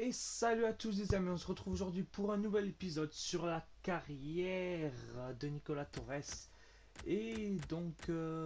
Et salut à tous les amis, on se retrouve aujourd'hui pour un nouvel épisode sur la carrière de Nicolas Torres. Et donc,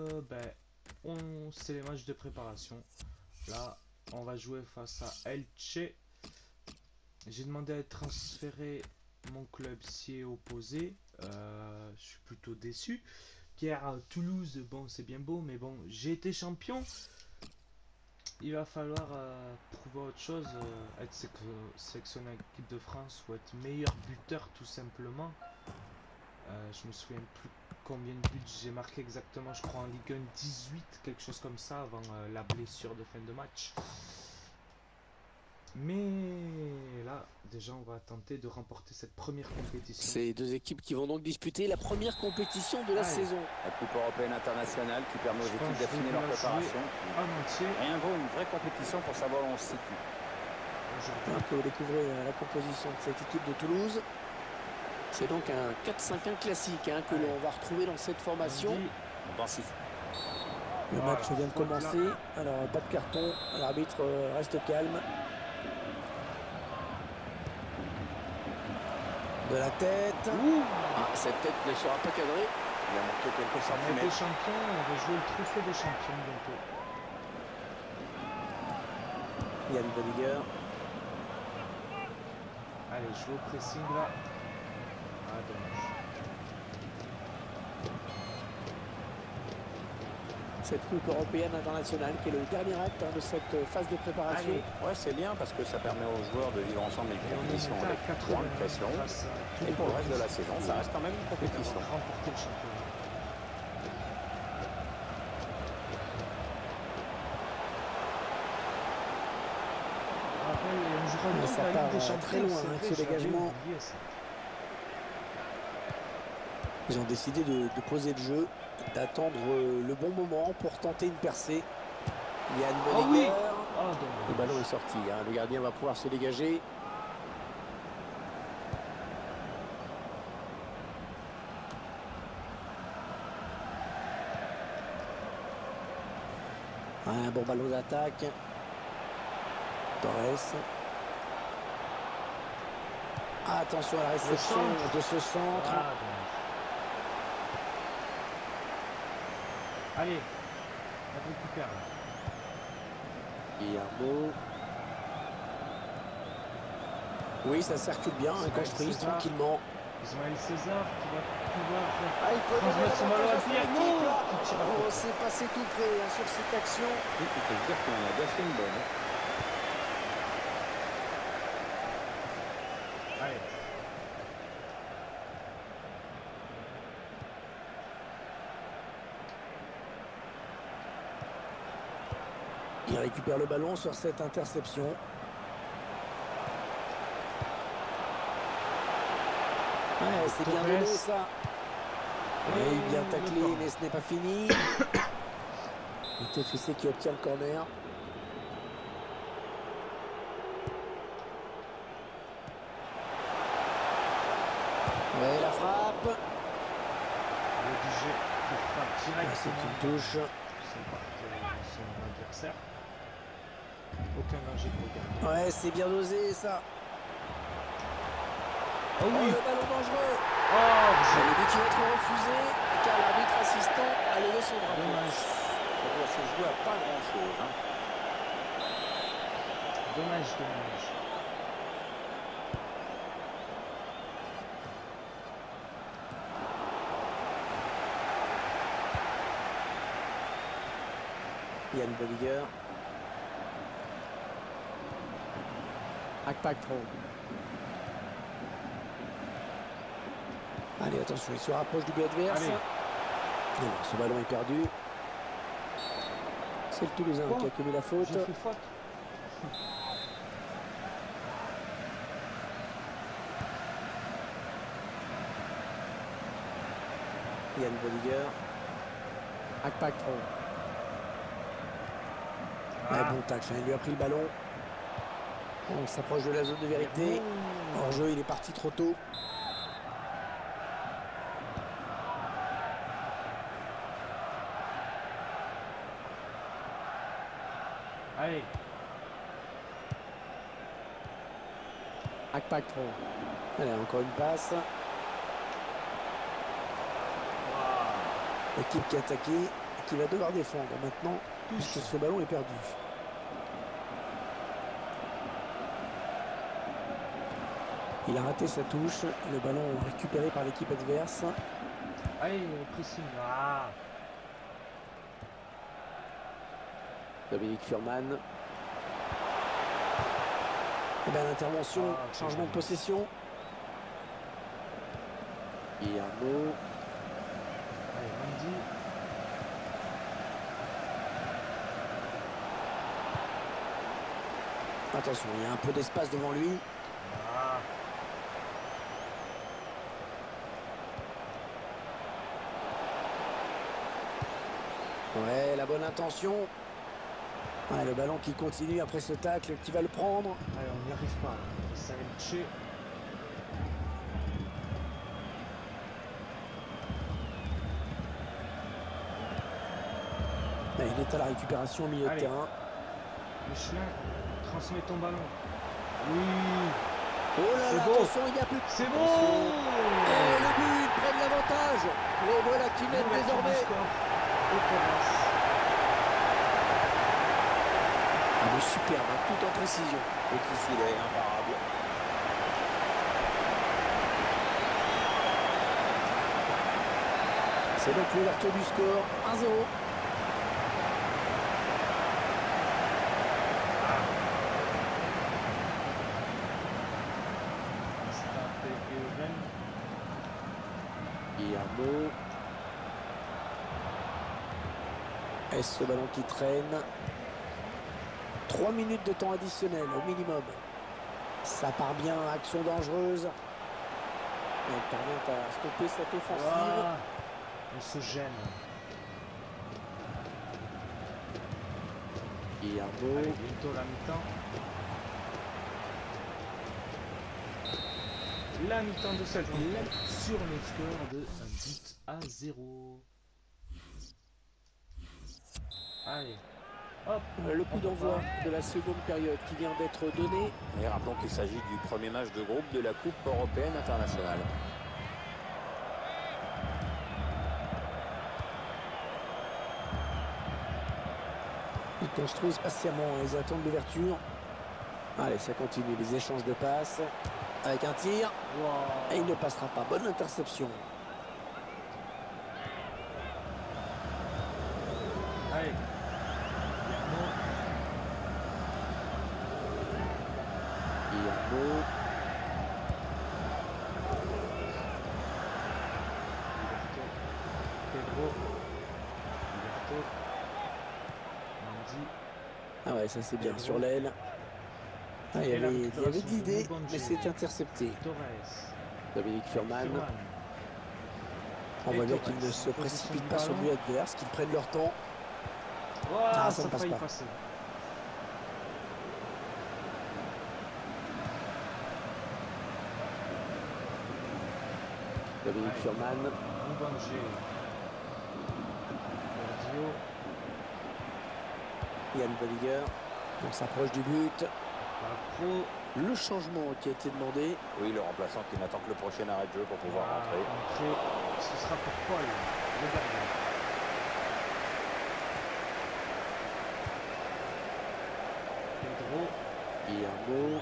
c'est les matchs de préparation. Là, on va jouer face à Elche. J'ai demandé à être transféré, mon club s'y est opposé. Je suis plutôt déçu. Pierre à Toulouse, bon c'est bien beau, mais bon, j'ai été champion. Il va falloir prouver autre chose, être sélectionné avec l'équipe de France ou être meilleur buteur tout simplement. Je me souviens plus combien de buts j'ai marqué exactement, je crois en Ligue 1 18, quelque chose comme ça avant la blessure de fin de match. Mais là, déjà on va tenter de remporter cette première compétition. Ces deux équipes qui vont donc disputer la première compétition de la saison. La Coupe européenne internationale qui permet aux équipes d'affiner leur préparation. Rien vaut une vraie compétition pour savoir où on se situe. On peut découvrir la composition de cette équipe de Toulouse. C'est donc un 4-5-1 classique que l'on va retrouver dans cette formation. Le match vient de commencer. Alors pas de carton, l'arbitre reste calme. De la tête. Cette tête ne sera pas cadrée. Il a manqué quelques On est des centimètres. champions, on va jouer le trophée des champions bientôt. Yann Bodiger. Allez, je vais au pressing là. Ah, dommage. Cette coupe européenne internationale qui est le dernier acte de cette phase de préparation. Allez. Ouais, c'est bien parce que ça permet aux joueurs de vivre ensemble une Et on est compétition monté à avec 80 moins de pression. grâce à tous Et les pour le reste de la bonus. saison, ça reste quand même une compétition. D'avoir remporté le championnat. Rappel, on jouera Mais donc ça la part Ligue des Champions, très loin c'est avec vrai, ce j'avais dégagement. oublié ça. Ils ont décidé de poser le jeu, d'attendre le bon moment pour tenter une percée. Yann Oh Bodiger. oui. Ah, dommage. Le ballon est sorti. Le gardien va pouvoir se dégager. Un bon ballon d'attaque. Torres. Attention à la réception de ce centre. Ah, dommage. Allez, on récupère là. Guillermo. Oui, ça circule bien, construit César. tranquillement. Ismaël César qui va pouvoir Il peut transmettre son ballon à Pierre. Qui tire à côté. c'est passé tout près sur cette action. Oui, on peut se dire qu'on a bien fait une bonne. Allez. Il récupère le ballon sur cette interception. Ouais, c'est bien donné ça. Oui, bien taclé, mais ce n'est pas fini. Le TFC qui obtient le corner. Ouais, la frappe. Rédigé qui frappe C'est directement. une touche. Son adversaire. Aucun danger pour le gardien. Ouais, c'est bien dosé ça. Oh oui. Le ballon dangereux. Oh, Le but qui va être refusé car l'arbitre assistant a levé son drapeau. dommage. Ça doit se jouer à pas grand-chose. Dommage, dommage. Yann Bodiger. Akpakro. Allez, attention, il se rapproche du but adverse. Allez. Non, ce ballon est perdu. C'est le Toulousain qui a commis la faute. J'ai fait faute. Yann Bodiger. Akpakro. Un bon tacle, il lui a pris le ballon. On s'approche de la zone de vérité. Hors jeu, il est parti trop tôt. Allez. Akpakpro. Allez, encore une passe. L'équipe qui a attaqué et qui va devoir défendre maintenant, puisque ce ballon est perdu. Il a raté sa touche. Le ballon récupéré par l'équipe adverse. Allez, pressing. Ah. Dominique Furman. Et bien l'intervention, changement de possession. Guillermo. Allez, Randy. Attention, il y a un peu d'espace devant lui. Ah. Ouais, la bonne intention. Ouais, le ballon qui continue après ce tacle, qui va le prendre. Allez, on n'y arrive pas. Ça va le tuer. Il est à la récupération au milieu de terrain. Michelin, transmets ton ballon. Oui. Oh là là, attention, il n'y a plus. C'est bon. Et le but, ils prennent l'avantage. Les voilà qui mènent désormais. Ah, mais superbe, tout en précision. Petit filet, imparable. C'est donc l'ouverture du score, 1-0. Guillermo. Et ce ballon qui traîne. 3 minutes de temps additionnel au minimum. Ça part bien, action dangereuse. Et elle parvient à stopper cette offensive. On se gêne. Guillermo. Allez, bientôt la mi-temps. La mi-temps de cette minute sur le score de 1-0. Allez. Hop. Le coup d'envoi de la seconde période qui vient d'être donné. Et rappelons qu'il s'agit du premier match de groupe de la Coupe européenne internationale. Ils construisent patiemment, ils attendent l'ouverture. Allez, ça continue, les échanges de passes. Avec un tir. Wow. Et il ne passera pas. Bonne interception. Allez. Guillermo. Pedro. Liberto. Mandy. Ah ouais, ça c'est bien sur l'aile. Ah, il y avait de l'idée, mais c'est intercepté. Torres. Dominique Furman. On voit bien qu'ils ne se précipitent pas sur le but adverse, qu'ils prennent leur temps. Ah, ça ne passe pas. Passer. Dominique Furman. Moubanger. Bordio. Yann Bolliger. On s'approche du but. Pro. Le changement qui a été demandé. Oui, le remplaçant qui n'attend que le prochain arrêt de jeu pour pouvoir rentrer. Ce sera pour Paul, le gardien. Pedro. Guillermo.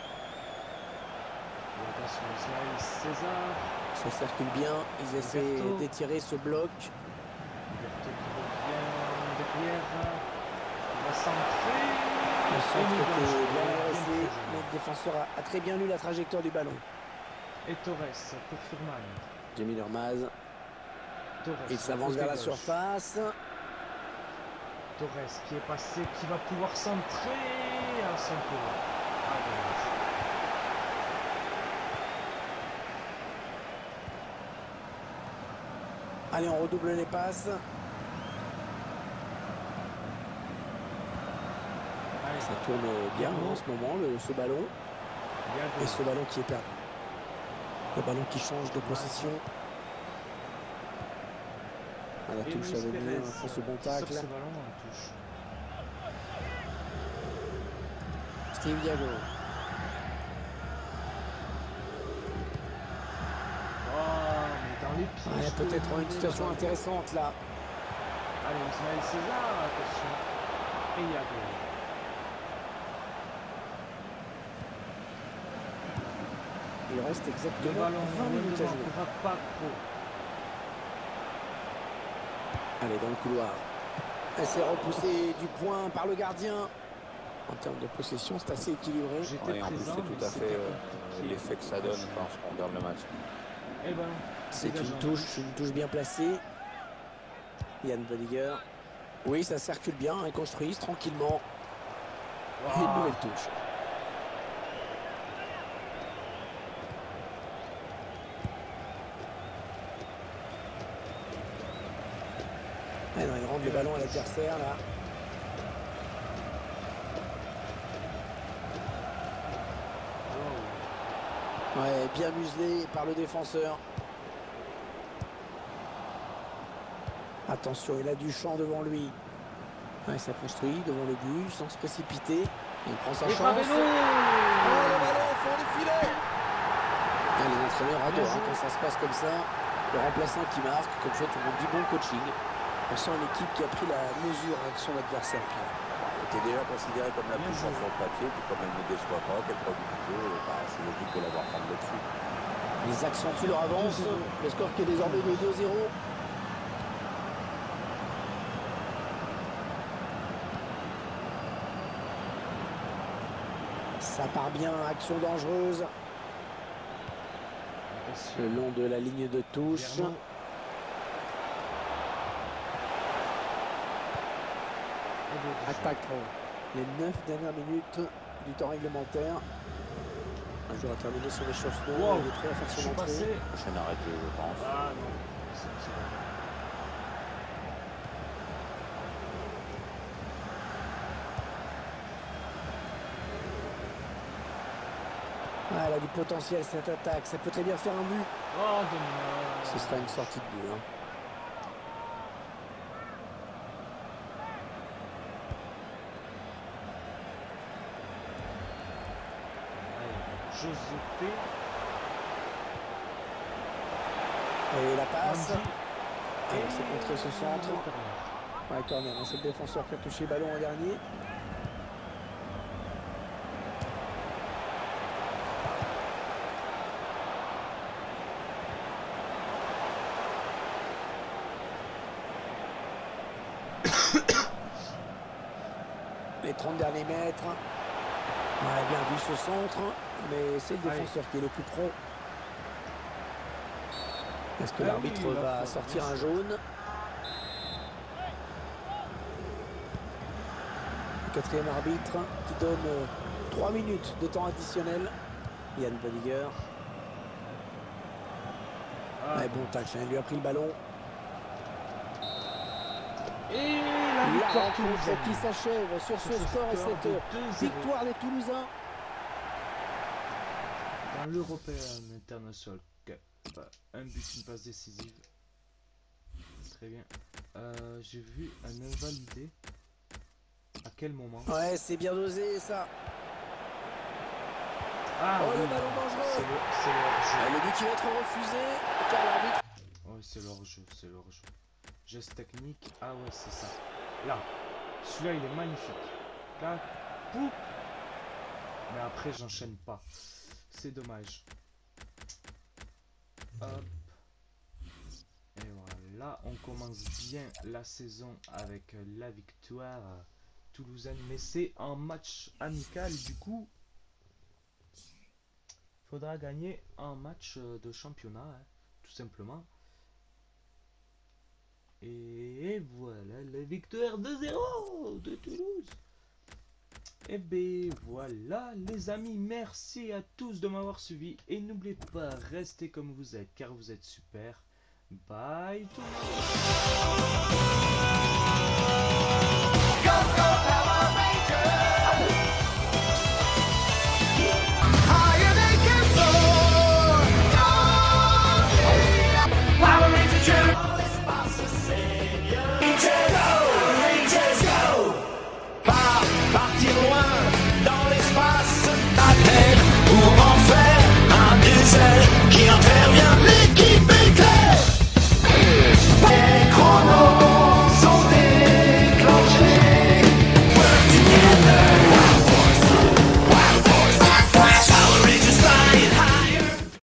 César. Ça circule bien. Ils essaient d'étirer ce bloc. Liberto qui revient derrière. Il va centrer. Le centre était bien adressé. Le défenseur a très bien lu la trajectoire du ballon. Et Torres pour Furman. Jamie Lermaz. Torres. Il s'avance vers la surface. Torres qui est passé, qui va pouvoir centrer à son tour. Ah, dommage. Allez, on redouble les passes. Allez, ça tourne bien en ce moment, ce ballon. Et ce ballon qui est perdu. Le ballon qui change de possession. À la touche à venir après ce bon tacle. Steve Diago. Ouais, peut-être une situation intéressante là. Allez, Ismaël César, attention. Et il y a goal. Il reste Le exactement ballon 20 minutes à jouer. pas trop. Allez, dans le couloir. Elle s'est repoussée du point par le gardien. En termes de possession, c'est assez équilibré. Ouais, en plus, c'est tout à fait l'effet que ça donne quand on regarde le match. Et ben, C'est une touche bien placée. Yann Bodiger. Oui, ça circule bien, ils construisent tranquillement. wow. Une nouvelle touche. Ah non, il rentre le ballon à l'adversaire là. Ouais, bien muselé par le défenseur. Attention, il a du champ devant lui. Ouais, ça construit devant le but sans se précipiter. Il prend sa chance. Oh, le ballon au fond du filet. Ah, les entraîneurs adorent quand ça se passe comme ça. Le remplaçant qui marque, comme ça tout le monde dit bon coaching. On sent une équipe qui a pris la mesure de son adversaire. Elle était déjà considérée comme la plus forte sur le papier, puis comme elle ne déçoit pas, qu'elle produit du jeu, c'est logique de l'avoir prendre le dessus. Ils accentuent leur avance. Le score qui est désormais de 2-0. Ça part bien, action dangereuse. Le long de la ligne de touche. Attaque les 9 dernières minutes du temps réglementaire. Un joueur a terminé son échauffement. Wow. Il est prêt à faire son entrée. Prochaine arrêt, je pense. Ah non. C'est Ah, elle a du potentiel cette attaque. Ça peut très bien faire un but. oh, dommage. Ce sera une sortie de but. Hein. Josepé. Et la passe. Et C'est contre ce centre. Ouais, corner. C'est le défenseur qui a touché le ballon en dernier. Les 30 derniers mètres. Ouais, bien vu ce centre, mais c'est le défenseur qui est le plus pro. Est-ce que l'arbitre va sortir un jaune? Le quatrième arbitre qui donne 3 minutes de temps additionnel. Yann Bodiger. Ouais, bon tacle, il lui a pris le ballon. Et La victoire rencontre qui s'achève sur ce score et cette victoire des Toulousains. Dans l'European International Cup, un but, une passe décisive. Très bien. J'ai vu un invalidé. À quel moment? Ouais, c'est bien dosé ça. Ah oh, oui, le ballon dangereux. c'est le Le but qui va être refusé car l'arbitre. oui, c'est leur-jeu, c'est leur-jeu. Geste technique, ah ouais, c'est ça. Là, celui-là, il est magnifique. Là, poup. Mais après, j'enchaîne pas. C'est dommage. Hop. Et voilà, on commence bien la saison avec la victoire toulousaine. Mais c'est un match amical, du coup, faudra gagner un match de championnat, hein, tout simplement. Et voilà la victoire 2-0 de Toulouse. Et ben voilà les amis, merci à tous de m'avoir suivi. Et n'oubliez pas, restez comme vous êtes car vous êtes super. Bye tout le monde.